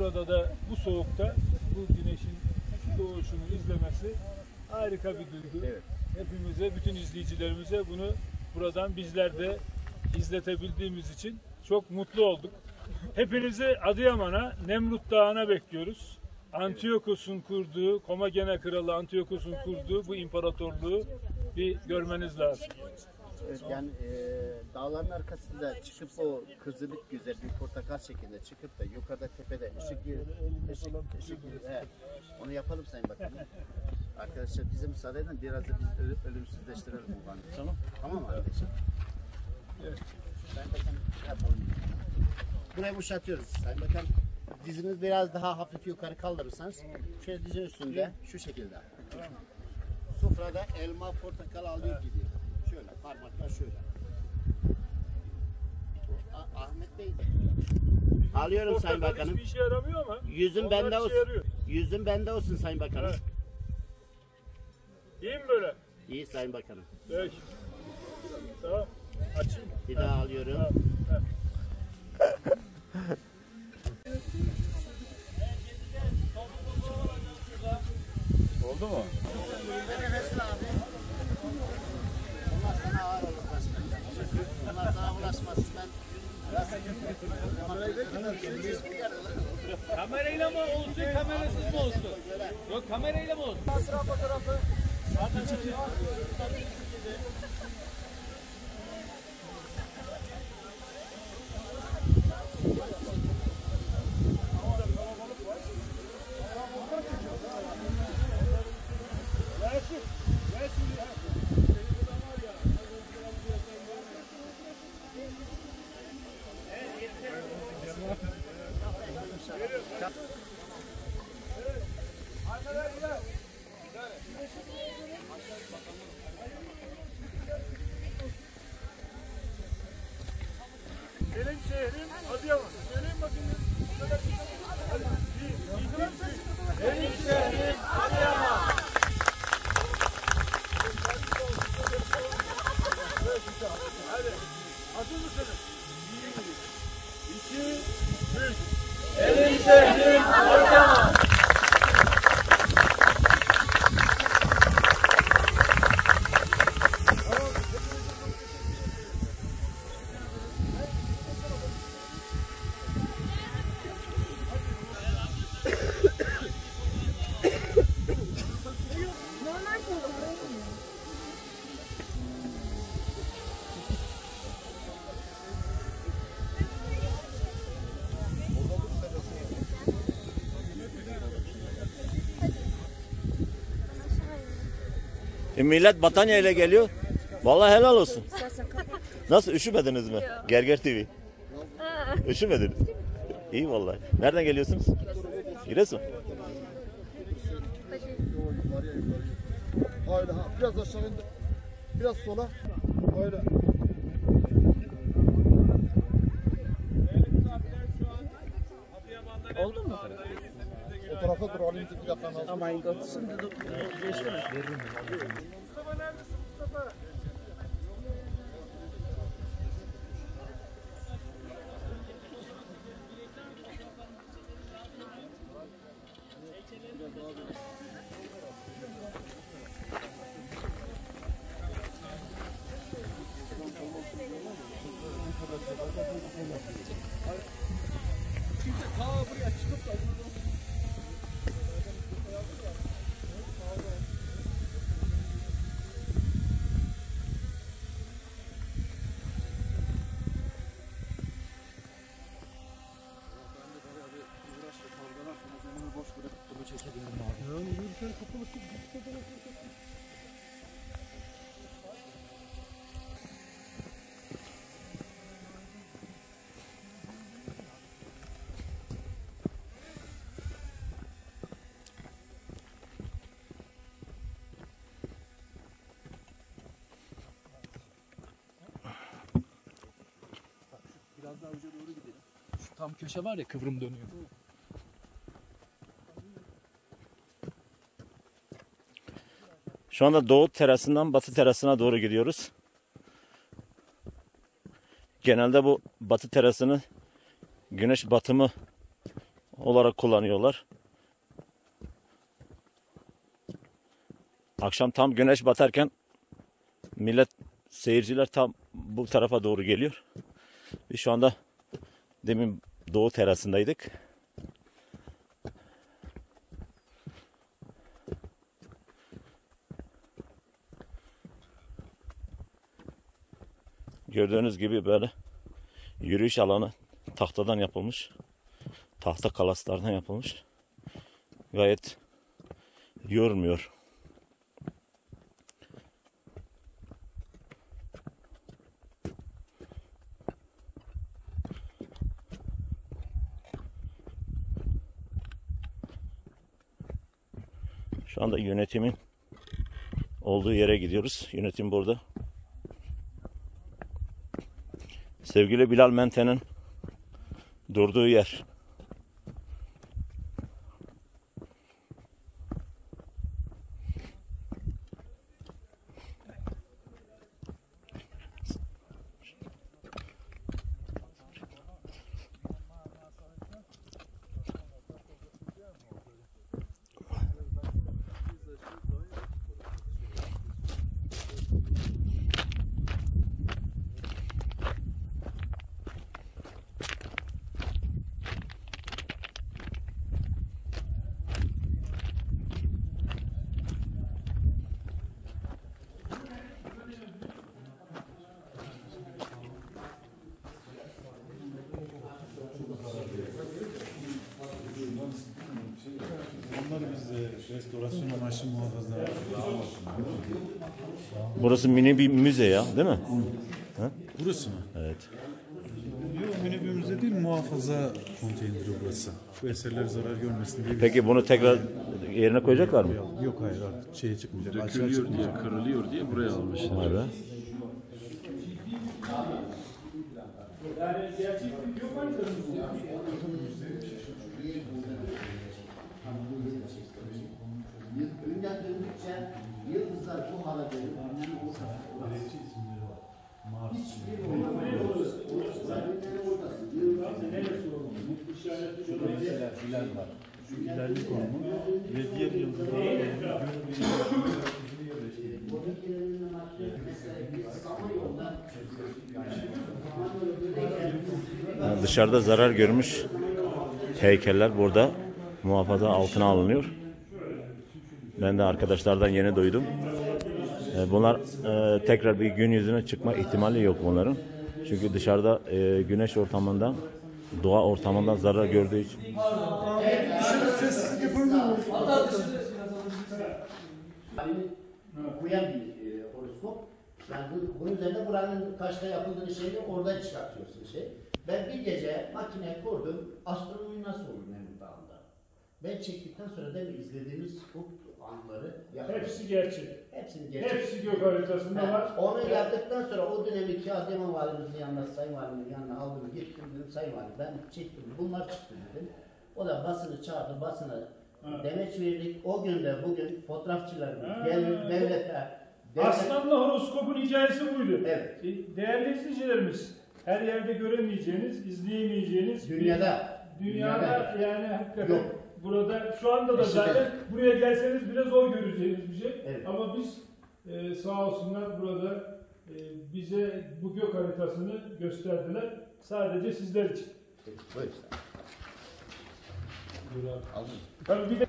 burada da bu soğukta bu güneşin doğuşunu izlemesi harika bir duygu. Evet. Hepimize, bütün izleyicilerimize bunu buradan bizler de izletebildiğimiz için çok mutlu olduk. Hepinizi Adıyaman'a, Nemrut Dağı'na bekliyoruz. Antiyokos'un kurduğu, Komagene Kralı Antiyokos'un kurduğu bu imparatorluğu bir görmeniz lazım. Evet, yani dağların arkasında çıkıp o kızılık güzel bir portakal şeklinde çıkıp da yukarıda tepede ışık onu yapalım Sayın Bakanım. Arkadaşlar bize müsaade edin, biraz da biz ölümsüzleştirelim bu bandı. Tamam. Tamam mı arkadaşlar? Evet. Sayın Bakanım yapalım. Burayı boşaltıyoruz Sayın Bakanım. Diziniz biraz daha hafif yukarı kaldırırsanız şöyle dizin üstünde şu şekilde. Sofrada elma, portakal alıyor gibi. Şöyle parmakla şöyle. Ahmet Bey. Alıyorum Sayın Bakanım. Hiçbir işe yaramıyor ama. Yüzüm bende olsun. Yüzüm bende olsun Sayın Bakanım. Evet. İyi mi böyle? İyi Sayın Bakanım. Peki. Tamam. Açayım. Bir daha alıyorum. Tamam. Oldu mu? Bunlar sana ağır olur başkanım. Bunlar sana ulaşmaz. Kamerayla mı olsun, kamerasız mı olsun? Yok, kamerayla mı olsun? Sıra fotoğrafı. Benim şehrim Adıyaman. Söyleyin bakayım. Benim şehrim Adıyaman. Hadi. Hazır mısınız? 1, 2, 3. Benim şehrim Adıyaman. Millet Batanya ile geliyor. Vallahi helal olsun. Nasıl, üşümediniz mi? Gerger TV. Üşümediniz. İyi vallahi. Nereden geliyorsunuz? Giresun. Öyle ha. Biraz aşağı indir. Biraz sola. Öyle. Oldu mu? O tarafa dur. Alayım bir dakika. Oh my god, şimdi geçti mi? Mustafa neredesin Mustafa? Biraz daha uca doğru gidelim. Şu tam köşe var ya, kıvrım dönüyor. Şu anda doğu terasından batı terasına doğru gidiyoruz. Genelde bu batı terasını güneş batımı olarak kullanıyorlar. Akşam tam güneş batarken millet, seyirciler tam bu tarafa doğru geliyor. Biz şu anda demin doğu terasındaydık. Gördüğünüz gibi böyle yürüyüş alanı tahtadan yapılmış. Tahta kalaslardan yapılmış. Gayet yormuyor. Şu anda yönetimin olduğu yere gidiyoruz. Yönetim burada. Sevgili Bilal Mente'nin durduğu yer. Onları biz de restorasyon amaçlı muhafaza. Burası mini bir müze ya, değil mi? Burası mı? Evet. Yok, mini bir müze değil, muhafaza konteyneri burası. Bu eserler zarar görmesin diye. Peki bunu tekrar yerine koyacaklar mı? Yok, hayır, artık şeye çıkmayacak. Açığa Dökülüyor diye, çıkmayacak. kırılıyor diye buraya almışlar. Vay be. Günden döndükçe yıldızlar bu hale dönüp İlerlik konumu ve diğer yıldızlar. Yani dışarıda zarar görmüş heykeller burada muhafaza altına alınıyor. Ben de arkadaşlardan yeni duydum. Bunlar tekrar bir gün yüzüne çıkma ihtimali yok bunların. Çünkü dışarıda güneş ortamından, doğa ortamından zarar gördüğü için. Kuyan bir horoskop. Yani bunun üzerinde buranın kaçta yapıldığını şeyi oradan çıkartıyorsun şey. Ben bir gece makine kurdum. Astronomi nasıl olur Nemrut Dağı'nda? Ben çektikten sonra da izlediğimiz bu anları yaptım. Hepsi gerçek. Hepsini gerçek. Hepsi gök haritasında var. Onu yaptıktan sonra o dönemki Adıyaman Valimizin yanına, Sayın Valim'in yanına aldım, gittim dedim, Sayın Valim ben çektim, bunlar çıktı dedim. O da basını çağırdı, basına demeç verdik. O gün de bugün fotoğrafçılarımız, devletler, Aslanlı horoskopun hikayesi buydu. Evet. Değerli izleyicilerimiz, her yerde göremeyeceğiniz, izleyemeyeceğiniz dünyada yani hakikaten yok. burada şu anda da zaten buraya gelseniz bile zor göreceğiniz bir şey. Evet. Ama biz sağ olsunlar burada bize bu gök haritasını gösterdiler. Sadece sizler için. Buyur. Tabii bir de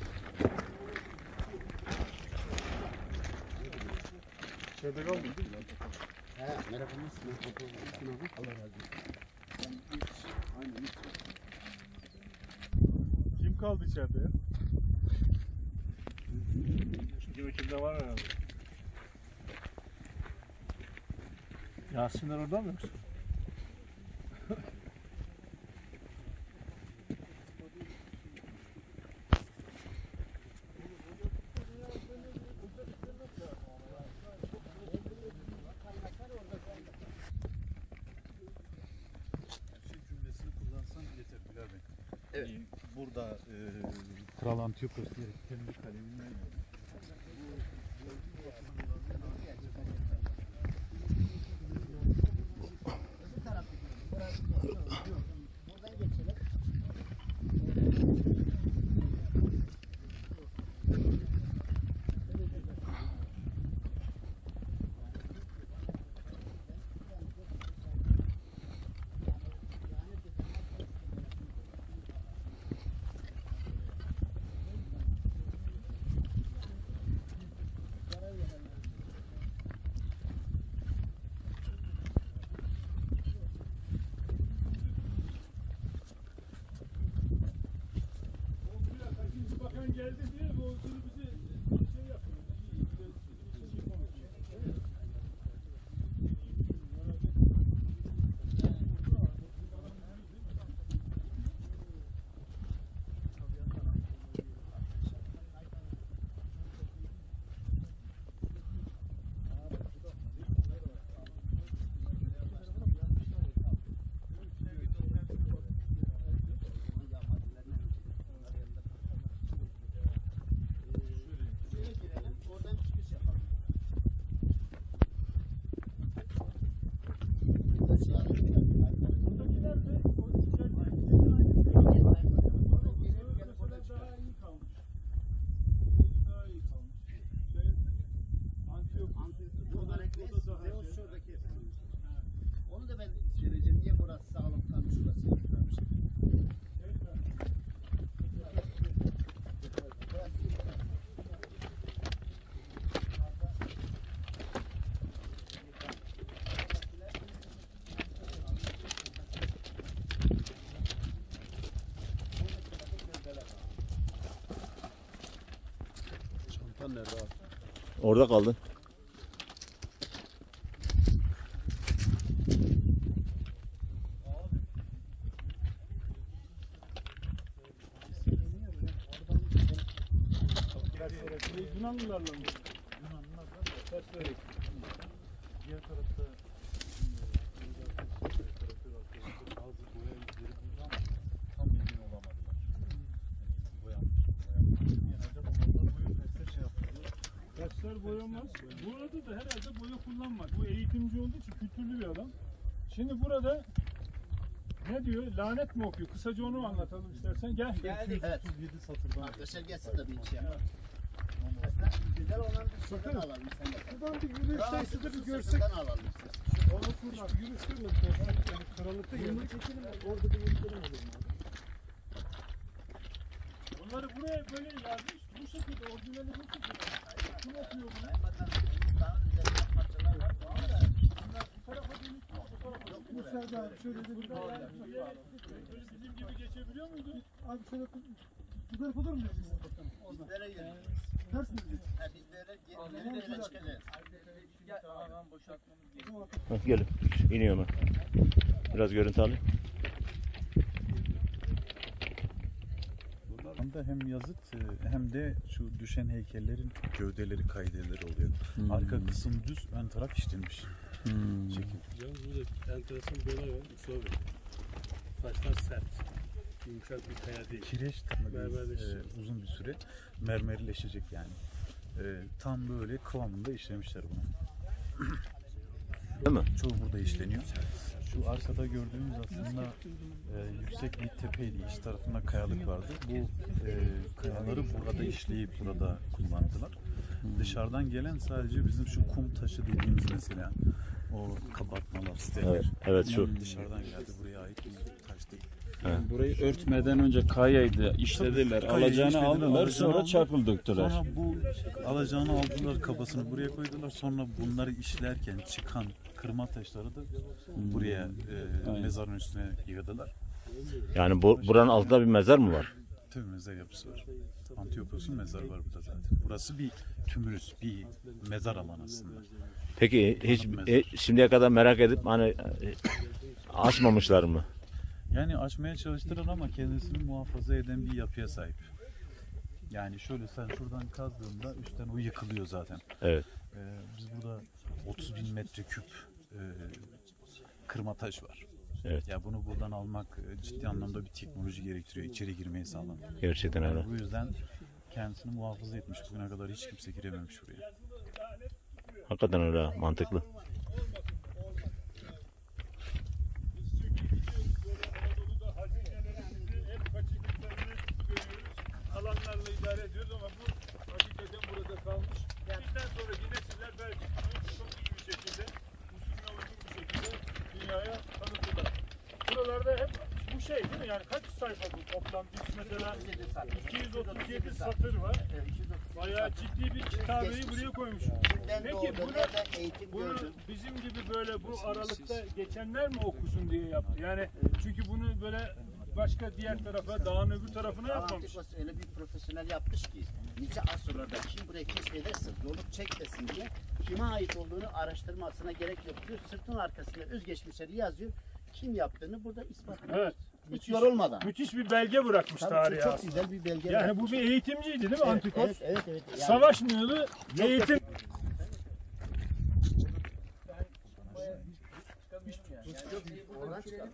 Merhaba, nasılsın? Allah razı olsun. Kim kaldı içeride ya? kimde var herhalde. Yasinler orada mı yoksa? Cümlesini kullansan yeter Bilal Bey. Evet. Burada Kral Antiyokos diye kendi kalemimle yazdım. Buradan geçelim. Sultan nerede abi? Orada kaldı. Yunanlılarla mı? Diğer tarafta tam emin olamadılar. Taşlar boyanmaz. Burada da herhalde boya kullanmaz. Bu eğitimci olduğu için kültürlü bir adam. Şimdi burada ne diyor? Lanet mi okuyor? Kısaca onu anlatalım istersen. Gel. Evet. 37 satırdan Arkadaşlar gelsin de bir iş yapalım. Güzel olan bir şuradan alalım sen de. Buradan bir yürüyüş sayısıdır bir görsek. Şuradan alalım siz. Onu kurmak, yürüyüş görmedik. Yani karanlıkta geldik. Orada bir yürüyüşlerim olur mu? Bunları buraya böyle yazmış. Bu şekilde orijinali bu şekilde. Kim okuyor bunu? Daha üzerinde parçalar var. Bunlar bu tarafa dönük. Bu tarafa dönük. Müsaade abi şöyle de bir Böyle bizim gibi geçebiliyor muydu? abi şöyle bu tarafa doğru mu geçeceğiz? Biz böyle yürüyoruz. Ters mi gideceğiz? Ha, biz böyle çıkacağız. Hah, gelin. İniyorum ben. Biraz görüntü alayım. Anda hem yazıt hem de şu düşen heykellerin gövdeleri, kaideleri oluyor. Arka kısım düz, ön taraf işlenmiş. Şekil. Yalnız burada enteresan bir olay var. Mustafa Bey. Taşlar sert. Yumuşak bir kaya değil. Kireç tabii Mermerleşecek. uzun bir süre mermerleşecek yani. Tam böyle kıvamında işlemişler bunu. Değil mi? Çoğu burada işleniyor. Şu arkada gördüğümüz aslında yüksek bir tepeydi. İç tarafında kayalık vardı. Bu kayaları burada işleyip burada kullandılar. Dışarıdan gelen sadece bizim şu kum taşı dediğimiz mesela o kabartmalar, steller. Evet, evet, şu. Bunlar dışarıdan geldi. Buraya ait bir taş değil. Burayı örtmeden önce kayaydı, işlediler, Kayayı alacağını işlediler, aldılar, alacağını sonra aldılar. çakıl döktüler. Sonra bu alacağını aldılar, kabasını buraya koydular. Sonra bunları işlerken çıkan kırma taşları da buraya mezarın üstüne yığdılar. Yani buranın altında bir mezar mı var? Tabii mezar yapısı var. Antiopos'un mezarı var burada zaten. Burası bir tümülüs, bir mezar alanı aslında. Peki şimdiye kadar merak edip hani açmamışlar mı? Yani açmaya çalıştılar ama kendisini muhafaza eden bir yapıya sahip. Yani şöyle sen şuradan kazdığında üstten o yıkılıyor zaten. Evet. Biz burada 30.000 metreküp kırma taş var. Evet. Ya bunu buradan almak ciddi anlamda bir teknoloji gerektiriyor. İçeri girmeyi sağlamak. Gerçekten öyle. Yani bu yüzden kendisini muhafaza etmiş. Bugüne kadar hiç kimse girememiş buraya. Hakikaten öyle, mantıklı. Anadolu'da hazinelerimizi hep kaçırdıklarını görüyoruz. Alanlarla idare ediyoruz ama bu hakikaten burada kalmış. Bizden sonraki nesiller belki bunu çok iyi bir şekilde, usulüne uygun bir şekilde dünyaya tanıtırlar. Buralarda hep bu şey değil mi? Yani kaç sayfa bu toplam? Biz mesela 237 satır var. Bayağı ciddi bir kitabeyi buraya koymuşuz. Peki bunu bizim gibi böyle bu aralıkta geçenler mi okusun diye yaptı? Yani çünkü bunu böyle başka diğer tarafa, dağın öbür tarafına yapmamış. Antikos öyle bir profesyonel yapmış ki nice asırlarda kim buraya keşfederse zorluk çekmesin diye kime ait olduğunu araştırmasına gerek yok diyor. Sırtın arkasında özgeçmişleri yazıyor. Kim yaptığını burada ispat ediyor. Evet. Hiç yorulmadan. Müthiş bir belge bırakmış Tabii tarihe çok aslında. güzel bir belge. Yani bu bir eğitimciydi değil mi Antikos? Evet. Yani Savaşmıyordu, eğitim. oradan çıkalım.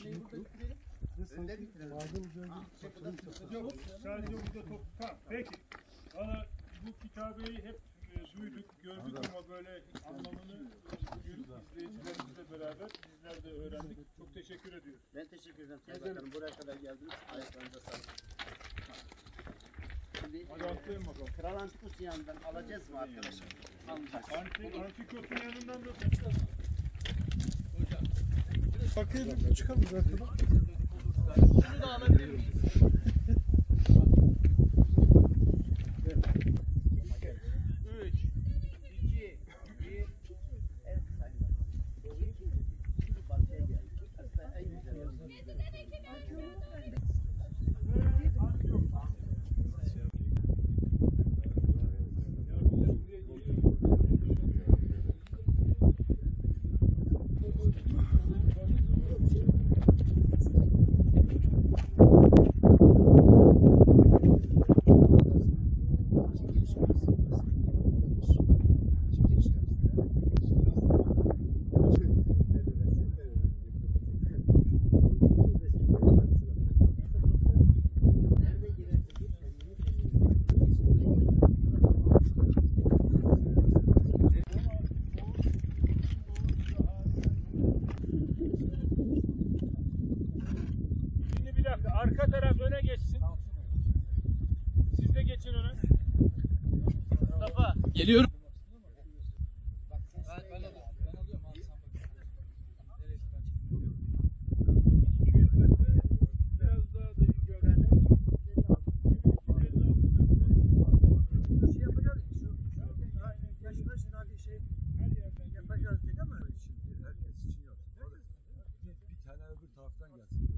Yok, sadece burada top. Tamam, peki. Valla bu kitabeyi hep duyduk, gördük ama böyle anlamını bugün izleyicilerimizle beraber bizler de öğrendik. Çok teşekkür ediyoruz. Ben teşekkür ederim Sayın Bakanım. Buraya kadar geldiniz. Ayaklarınıza sağlık. Şimdi Hadi atlayın bakalım. Kral Antikos'un yanından alacağız mı arkadaşlar? Alacağız. Antikos'un yanından da Bakayım çıkalım zaten. Şunu da alabilir miyiz? dakika. Arka taraf öne geçsin. Siz de geçin öne. Mustafa. Geliyorum. Biraz daha da görelim. Yapacağız dedik ama şimdi herkes için yok. Bir tane öbür taraftan gelsin.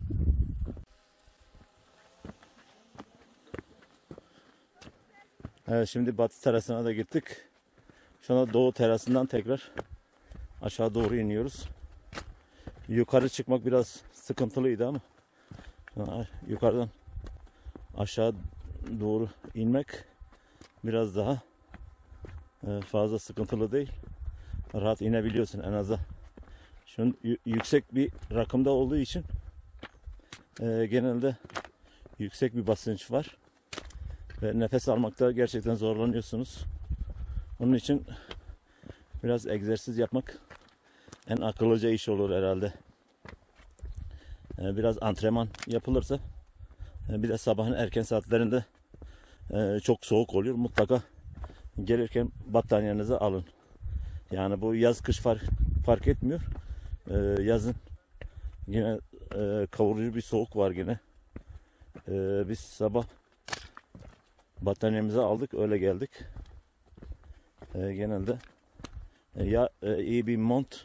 Evet, şimdi batı terasına da gittik. Şu anda doğu terasından tekrar aşağı doğru iniyoruz. Yukarı çıkmak biraz sıkıntılıydı ama yukarıdan aşağı doğru inmek biraz daha fazla sıkıntılı değil. Rahat inebiliyorsun en azından. Şu an yüksek bir rakımda olduğu için genelde yüksek bir basınç var. Ve nefes almakta gerçekten zorlanıyorsunuz. Onun için biraz egzersiz yapmak en akıllıca iş olur herhalde. Biraz antrenman yapılırsa, bir de sabahın erken saatlerinde çok soğuk oluyor. Mutlaka gelirken battaniyenizi alın. Yani bu yaz kış fark etmiyor. Yazın yine kavurucu bir soğuk var yine. Biz sabah battaniyemizi aldık, öyle geldik. Genelde ya iyi bir mont,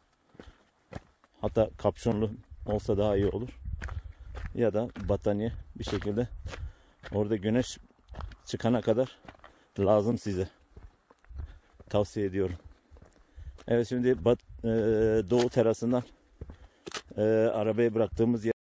hatta kapşonlu olsa daha iyi olur, ya da battaniye bir şekilde orada güneş çıkana kadar lazım size. Tavsiye ediyorum. Evet, şimdi doğu terasından arabayı bıraktığımız yer